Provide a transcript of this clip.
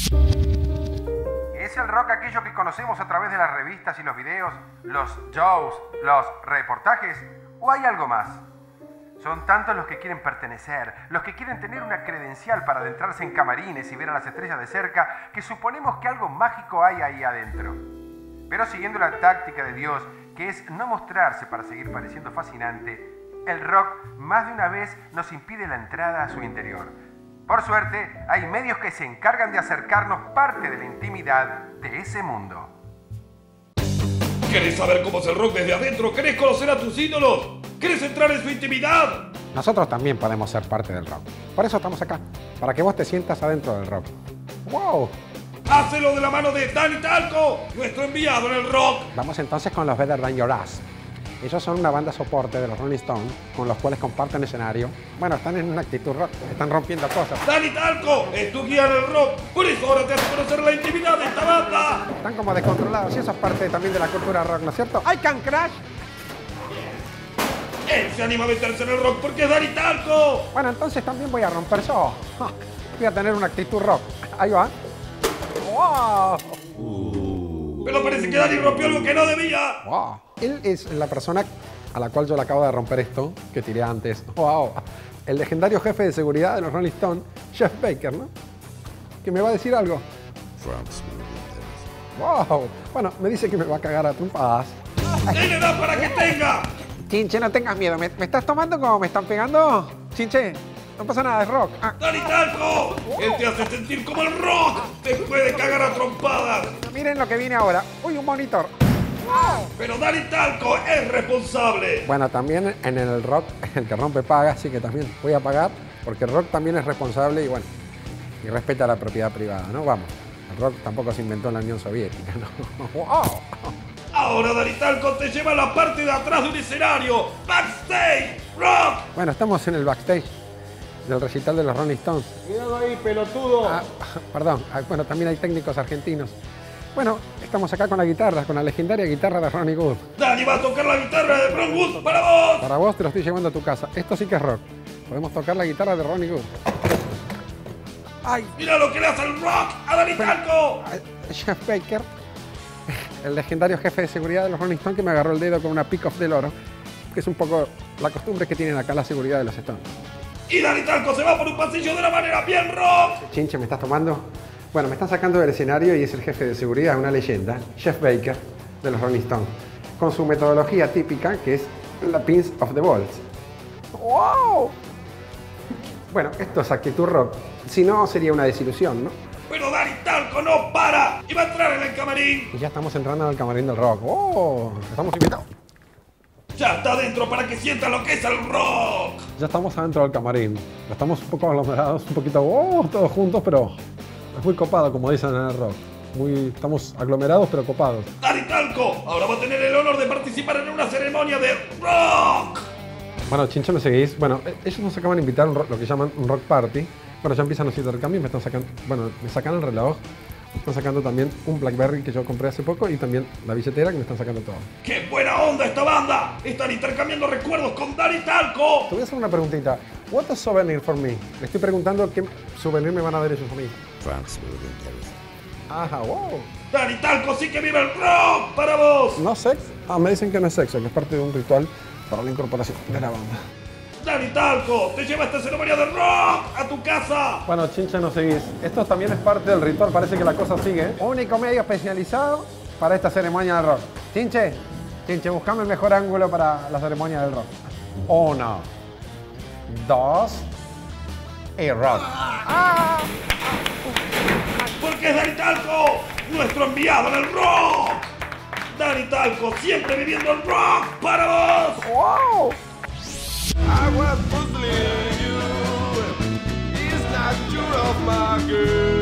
¿Es el rock aquello que conocemos a través de las revistas y los videos, los shows, los reportajes? ¿O hay algo más? Son tantos los que quieren pertenecer, los que quieren tener una credencial para adentrarse en camarines y ver a las estrellas de cerca, que suponemos que algo mágico hay ahí adentro. Pero siguiendo la táctica de Dios, que es no mostrarse para seguir pareciendo fascinante, el rock más de una vez nos impide la entrada a su interior. Por suerte, hay medios que se encargan de acercarnos parte de la intimidad de ese mundo. ¿Querés saber cómo es el rock desde adentro? ¿Querés conocer a tus ídolos? ¿Querés entrar en su intimidad? Nosotros también podemos ser parte del rock. Por eso estamos acá, para que vos te sientas adentro del rock. ¡Wow! ¡Hácelo de la mano de Dani Talco, nuestro enviado en el rock! Vamos entonces con los Better Than Your Ass. Ellos son una banda soporte de los Rolling Stones, con los cuales comparten escenario. Bueno, están en una actitud rock, están rompiendo cosas. Dani Talco es tu guía en el rock, por eso ahora te hace conocer la intimidad de esta banda. Están como descontrolados y eso es parte también de la cultura rock, ¿no es cierto? ¡I Can Crash! Él se anima a meterse en el rock porque es Dani Talco. Bueno, entonces también voy a romper yo. Voy a tener una actitud rock. Ahí va. ¡Wow! Pero parece que Dani rompió algo que no debía. ¡Wow! Él es la persona a la cual yo le acabo de romper esto, que tiré antes. ¡Wow! El legendario jefe de seguridad de los Rolling Stones, Jeff Baker, ¿no? Que me va a decir algo. ¡Wow! Bueno, me dice que me va a cagar a trompadas. ¡Él le da para que tenga! Chinche, no tengas miedo. ¿Me estás tomando como me están pegando? Chinche, no pasa nada, es rock. ¡Dani Talco! Él te hace sentir como el rock. Te puede cagar a trompadas. Miren lo que viene ahora. ¡Uy, un monitor! Pero Dani Talco es responsable. Bueno, también en el rock, el que rompe paga, así que también voy a pagar, porque el rock también es responsable y bueno, y respeta la propiedad privada, ¿no? Vamos, el rock tampoco se inventó en la Unión Soviética, ¿no? ¡Wow! Ahora Dani Talco te lleva a la parte de atrás de un escenario. ¡Backstage! ¡Rock! Bueno, estamos en el backstage del recital de los Rolling Stones. Cuidado ahí, pelotudo. Perdón, bueno, también hay técnicos argentinos. Bueno, estamos acá con la guitarra, con la legendaria guitarra de Ronnie Wood. Dani va a tocar la guitarra de Ron Wood para vos. Para vos te lo estoy llevando a tu casa. Esto sí que es rock. Podemos tocar la guitarra de Ronnie Wood. ¡Ay! ¡Mira lo que le hace el rock a Dani Talco! Jeff Baker, el legendario jefe de seguridad de los Rolling Stones, que me agarró el dedo con una pick-off del oro, que es un poco la costumbre que tienen acá la seguridad de los Stones. Y Dani Talco se va por un pasillo de una manera bien rock. Chinche, ¿me estás tomando? Bueno, me están sacando del escenario y es el jefe de seguridad, una leyenda, Jeff Baker, de los Rolling Stones, con su metodología típica, que es la Pins of the Balls. ¡Wow! Bueno, esto es actitud rock. Si no, sería una desilusión, ¿no? Pero Dani Talco no para y va a entrar en el camarín. Y ya estamos entrando en el camarín del rock. ¡Oh! Estamos invitados. Ya está adentro para que sienta lo que es el rock. Ya estamos adentro del camarín. Estamos un poco aglomerados, un poquito, todos juntos, pero es muy copado, como dicen en el rock. Estamos aglomerados, pero copados. Dani Talco ahora va a tener el honor de participar en una ceremonia de rock. Bueno, Chinche, ¿me seguís? Bueno, ellos nos acaban de invitar a lo que llaman un rock party. Bueno, ya empiezan los intercambios, me están sacando, bueno, me sacan el reloj. Me están sacando también un BlackBerry que yo compré hace poco y también la billetera que me están sacando todo. ¡Qué buena onda esta banda! Están intercambiando recuerdos con Dani Talco. Te voy a hacer una preguntita. What a souvenir for me? Le estoy preguntando qué souvenir me van a dar ellos a mí. Ajá, wow. Dani Talco sí que vive el rock para vos. ¿No sexo? Me dicen que no es sexo, que es parte de un ritual para la incorporación de la banda. Dani Talco te lleva a esta ceremonia de rock a tu casa. Bueno, Chinche, no seguís. Esto también es parte del ritual, parece que la cosa sigue. Único medio especializado para esta ceremonia del rock. Chinche, buscame el mejor ángulo para la ceremonia del rock. 1, 2 y rock. Porque es Dani Talco, nuestro enviado en el rock. Dani Talco, siempre viviendo el rock para vos. ¡Wow! I was puzzling you. It's not true of my girl.